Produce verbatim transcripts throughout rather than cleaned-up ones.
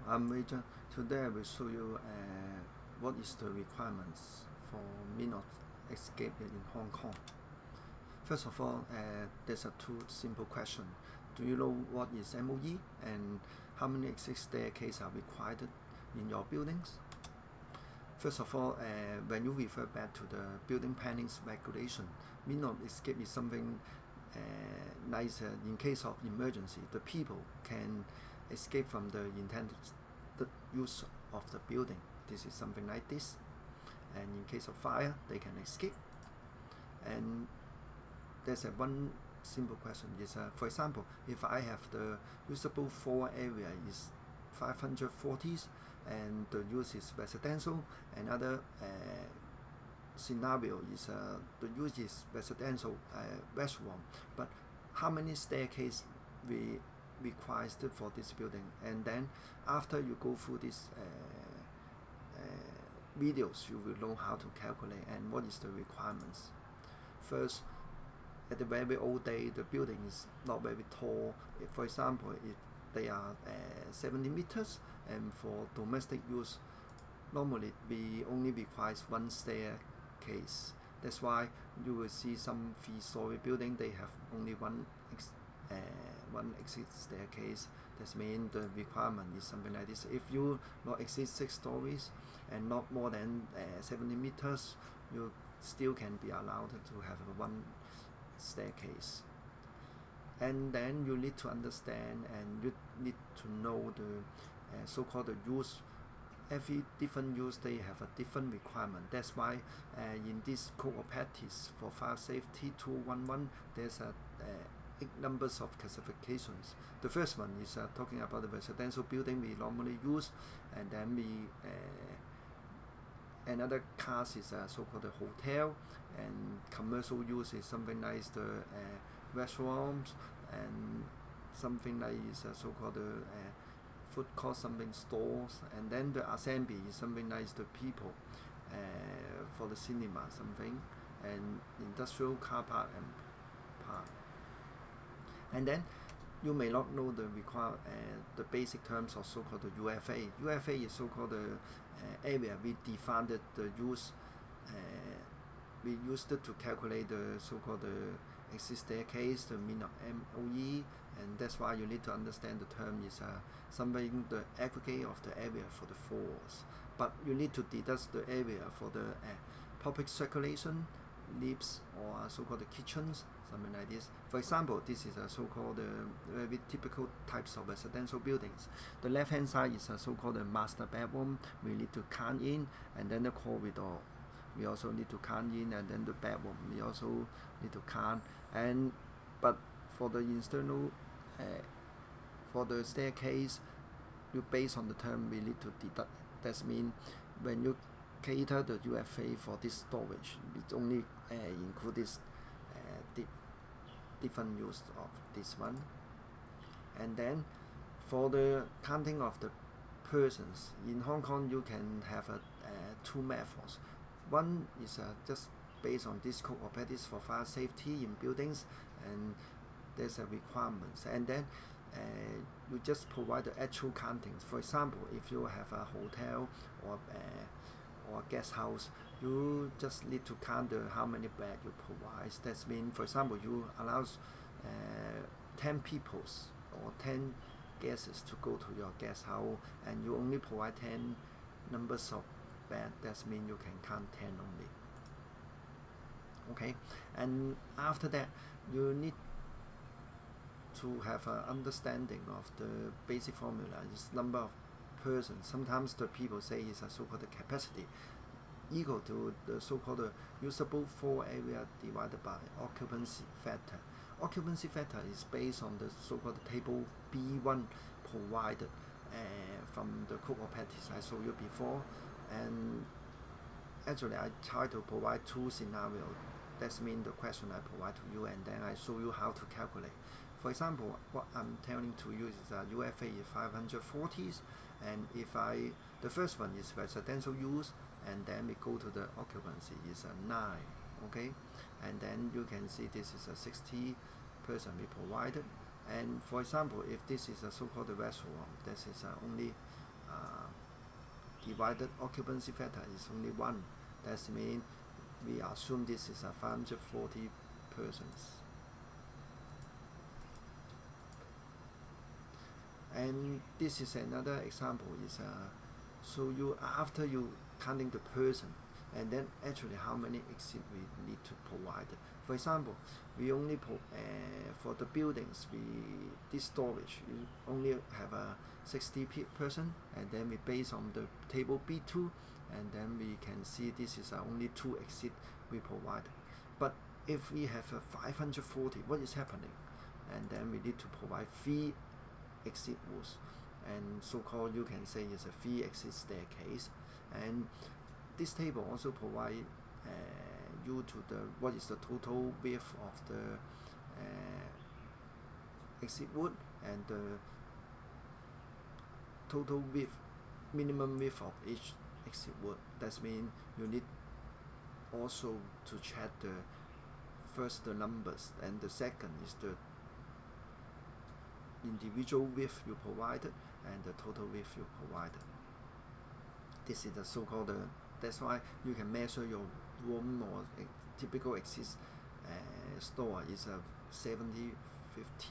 I'm Rachel. Today I will show you uh, what is the requirements for means of escape in Hong Kong. First of all, uh, there's a two simple question. Do you know what is M O E and how many exit staircases are required in your buildings? First of all, uh, when you refer back to the building planning's regulation, means of escape is something uh, nice. Uh, in case of emergency, the people can escape from the intended use of the building. This is something like this. And in case of fire, they can escape. And there's a one simple question is, uh, for example, if I have the usable floor area is five hundred forty and the use is residential, another uh, scenario is uh, the use is residential uh, restaurant, but how many staircase we requires for this building? And then after you go through these uh, uh, videos, you will know how to calculate and what is the requirements. First, at the very old day, the building is not very tall. If, for example, if they are uh, seventy meters, and for domestic use, normally we only requires one staircase. That's why you will see some three-story building, they have only one ex uh, one exit staircase. That means the requirement is something like this. If you not exceed six stories and not more than uh, seventy meters, you still can be allowed to have one staircase. And then you need to understand and you need to know the uh, so-called the use. Every different use, they have a different requirement. That's why uh, in this code of practice for fire safety two eleven, there's a uh, eight numbers of classifications. The first one is uh, talking about the residential building we normally use, and then we uh, another class is a uh, so-called the hotel, and commercial use is something like the uh, restaurants, and something like is uh, so-called the uh, food court, something stores, and then the assembly is something like the people uh, for the cinema, something, and industrial car park and park. And then you may not know the require uh, the basic terms of so-called the U F A. U F A is so-called the uh, area we defined the use. Uh, we used it to calculate the so-called the exit staircase, the mean of M O E, and that's why you need to understand the term is uh, something the aggregate of the area for the floors. But you need to deduct the area for the uh, public circulation, lifts, or so-called the kitchens, something like this. For example, this is a so-called uh, very typical types of residential buildings. The left-hand side is a so-called master bedroom. We need to count in, and then the corridor. We also need to count in, and then the bedroom. We also need to count. And but for the external, uh, for the staircase, you based on the term we need to deduct. That means when you cater the U F A for this storage, it only uh, include this uh, di different use of this one. And then for the counting of the persons in Hong Kong, you can have a, uh, two methods. One is uh, just based on this code of practice for fire safety in buildings, and there's a requirements. And then uh, you just provide the actual countings. For example, if you have a hotel or uh, or guest house, you just need to count the how many beds you provide. That means, for example, you allow uh, ten people or ten guests to go to your guest house, and you only provide ten numbers of bed. That means you can count ten only. Okay, and after that, you need to have an understanding of the basic formula. Is number of persons. Sometimes the people say it's a so-called capacity equal to the so-called usable floor area divided by occupancy factor. Occupancy factor is based on the so-called table B one provided uh, from the code of practice I showed you before. And actually I try to provide two scenarios. That means the question I provide to you, and then I show you how to calculate. For example, what I'm telling to you is that U F A is five hundred forty, and if I, the first one is residential use, and then we go to the occupancy is a nine, okay? And then you can see this is a sixty person we provided. And for example, if this is a so-called restaurant, this is uh, only uh, divided occupancy factor is only one. That means we assume this is a five hundred forty persons. And this is another example, is uh, so you after you counting the person, and then actually how many exit we need to provide. For example, we only pro uh, for the buildings, we this storage we only have a sixty person, and then we base on the table B two, and then we can see this is uh, only two exit we provide. But if we have a five hundred forty, what is happening? And then we need to provide three exit routes, and so-called you can say is a three exit staircase. And this table also provide uh, you to the what is the total width of the uh, exit route and the total width, minimum width of each exit route. That means you need also to check the first the numbers, and the second is the individual width you provided and the total width you provided. This is the so-called, uh, that's why you can measure your room or a typical exit uh, store is a seventy fifty.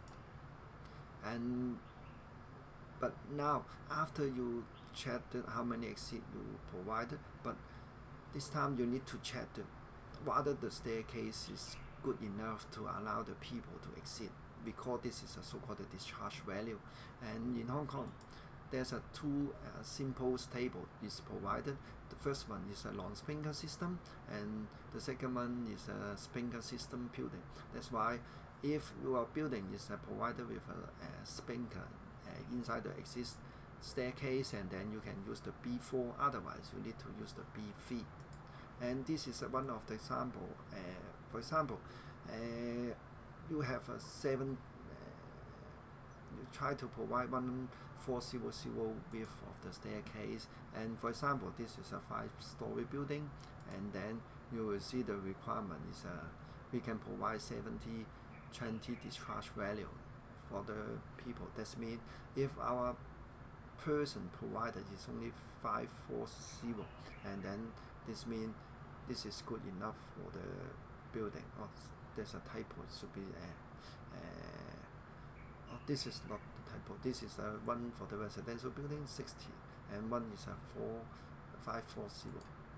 And but now after you checked how many exit you provided, but this time you need to check the, whether the staircase is good enough to allow the people to exit. Because this is a so-called discharge value, and in Hong Kong there's a two uh, simple table is provided. The first one is a non-sprinkler system, and the second one is a sprinkler system building. That's why if your building is uh, provided with a, a sprinkler uh, inside the exit staircase, and then you can use the B four, otherwise you need to use the B three. And this is uh, one of the example. Uh, for example, uh, you have a seven, uh, you try to provide one four zero zero width of the staircase, and for example this is a five story building, and then you will see the requirement is uh, we can provide seventy twenty discharge value for the people. That means if our person provided is only five four zero, and then this means this is good enough for the building. Oh, there's a typo, it should be uh, uh, oh, this is not the typo, this is uh, one for the residential building sixty, and one is a four five four zero.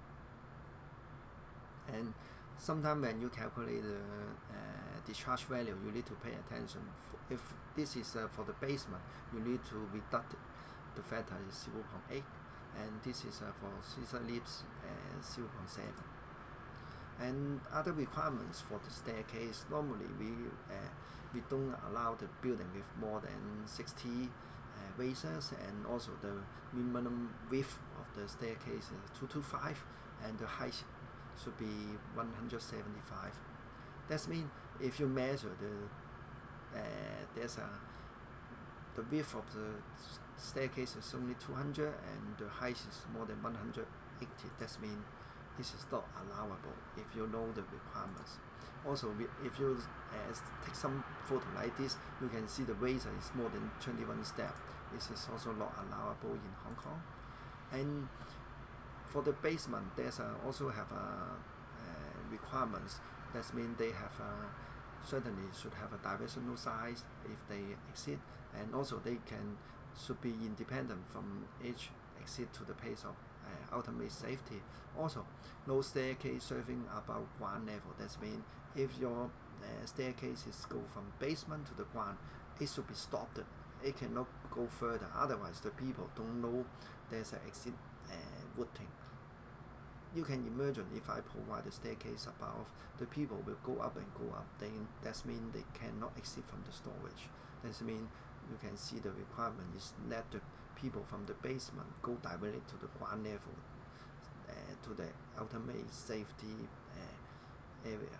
And sometimes when you calculate the uh, discharge value, you need to pay attention. If this is uh, for the basement, you need to reduct the factor is zero point eight, and this is uh, for scissor lifts uh, zero point seven. And other requirements for the staircase, normally we uh, we don't allow the building with more than sixty uh, raises, and also the minimum width of the staircase is two twenty-five, and the height should be one hundred seventy-five. That means if you measure the uh, there's a the width of the staircase is only two hundred and the height is more than one hundred eighty. That means this is not allowable if you know the requirements. Also, if you uh, take some photo like this, you can see the razor is more than twenty-one steps. This is also not allowable in Hong Kong. And for the basement, there's uh, also have a uh, requirements. That means they have a, certainly should have a directional size if they exit, and also they can should be independent from each exit to the place of Uh, ultimate safety. Also, no staircase serving above ground level. That means if your uh, staircase is go from basement to the ground, it should be stopped. It cannot go further. Otherwise, the people don't know there's an exit uh, routing. You can imagine if I provide a staircase above, the people will go up and go up. Then that means they cannot exit from the storage. That means you can see the requirement is let the people from the basement go directly to the ground level, uh, to the ultimate safety uh, area.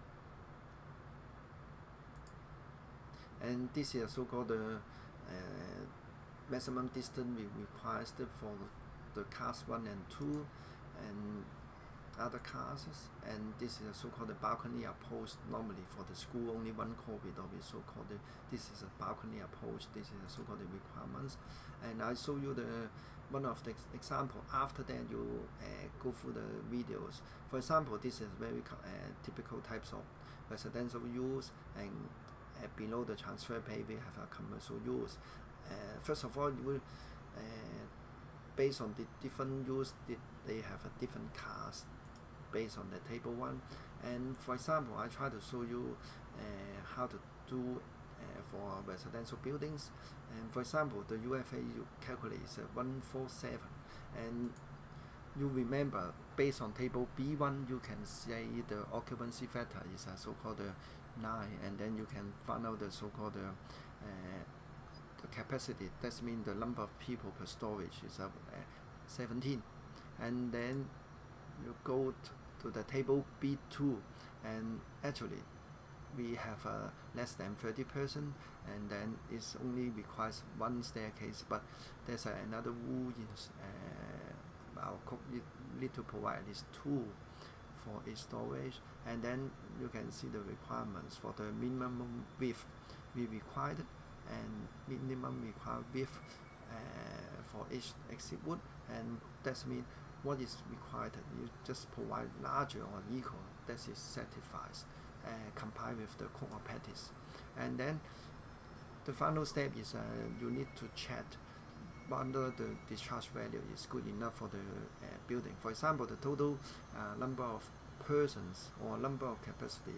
And this is so-called the uh, maximum distance we require for the class one and two, and other classes, and this is a so-called balcony approach. Normally for the school, only one corridor is so-called. This is a balcony approach. This is a so-called requirements, and I show you the one of the example. After that, you uh, go through the videos. For example, this is very uh, typical types of residential use, and uh, below the transfer pay we have a commercial use. Uh, first of all, you will uh, based on the different use, they have a different class based on the table one. And for example, I try to show you uh, how to do uh, for residential buildings. And for example, the U F A you calculate is uh, one four seven, and you remember based on table B one, you can say the occupancy factor is a so-called uh, nine, and then you can find out the so-called uh, uh, the capacity. That means the number of people per storage is uh, seventeen, and then you go to the table B two, and actually we have uh, less than thirty person, and then it only requires one staircase, but there's uh, another rule is uh, our cook need to provide at least two for each storage. And then you can see the requirements for the minimum width we required and minimum required width uh, for each exit wood, and that means what is required, you just provide larger or equal, that is satisfied, uh, comply with the code of practice. And then the final step is uh, you need to check whether the discharge value is good enough for the uh, building. For example, the total uh, number of persons or number of capacity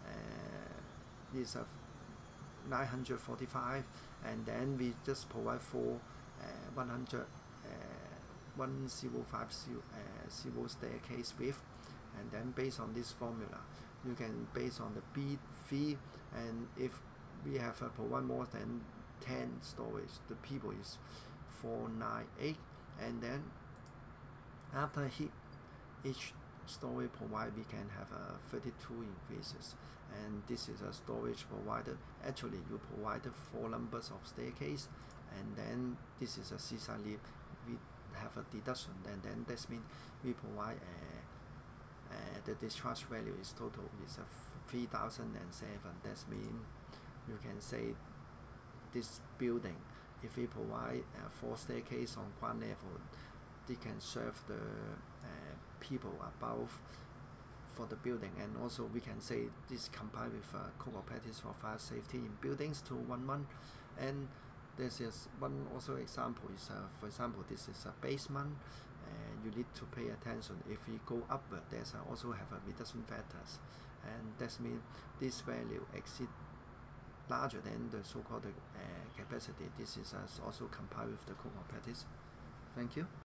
uh, is uh, nine hundred forty-five, and then we just provide for uh, one hundred, uh, one thousand fifty uh, zero staircase width, and then based on this formula you can base on the B three, and if we have uh, provide more than ten storage, the people is four ninety-eight, and then after he, each story provided, we can have uh, thirty-two increases, and this is a storage provided. Actually you provided four numbers of staircase, and then this is a seaside lift, we have a deduction, and then that means we provide uh, uh, the discharge value is total is a three thousand seven. That means you can say this building, if we provide uh, four staircase on ground level, they can serve the uh, people above for the building. And also we can say this comply with uh, code of practice for fire safety in buildings two one one. And this is one also example is uh, for example, this is a basement, and uh, you need to pay attention. If we go upward, there's uh, also have a reduction factors, and that means this value exceed larger than the so-called uh, capacity. This is uh, also comply with the code of practice. Thank you.